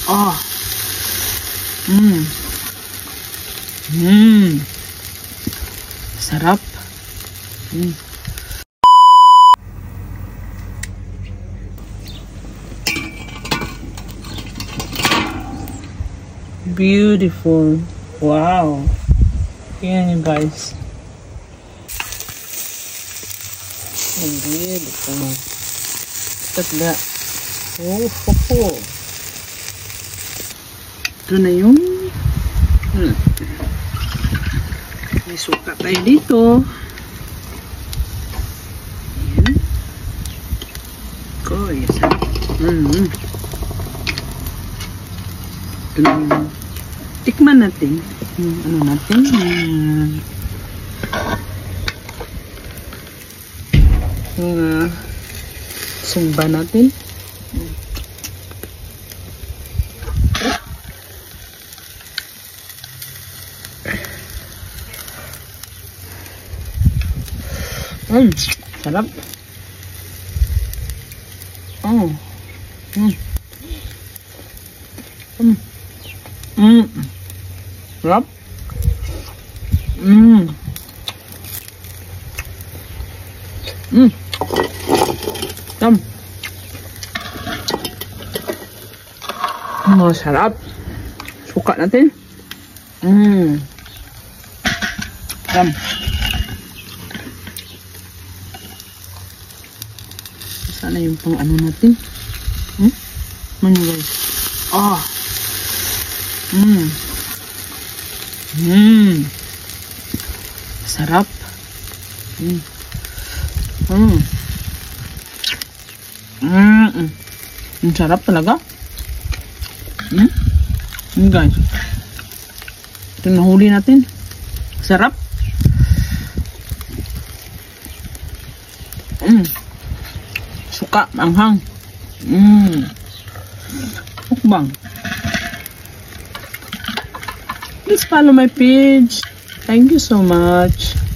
Oh. Mmm. Mmm. Sarap. Mm. Beautiful. Wow. Yan yun, guys. Oh, beautiful. Look at that. Oh, ho, ho. Ito na yung may suka tayo dito. Ayan. Koy, sarap. Ito na yung tikman natin. Ano natin? Sumba natin. Sarap. Oh. Sarap. Sarap. Suka natin. Sana yung pang ano natin. Ano guys? Ah. Sarap. Ang sarap talaga. Guys. Ito nahuli natin. Sarap. Suka, manghang. Mukbang. Please follow my page. Thank you so much.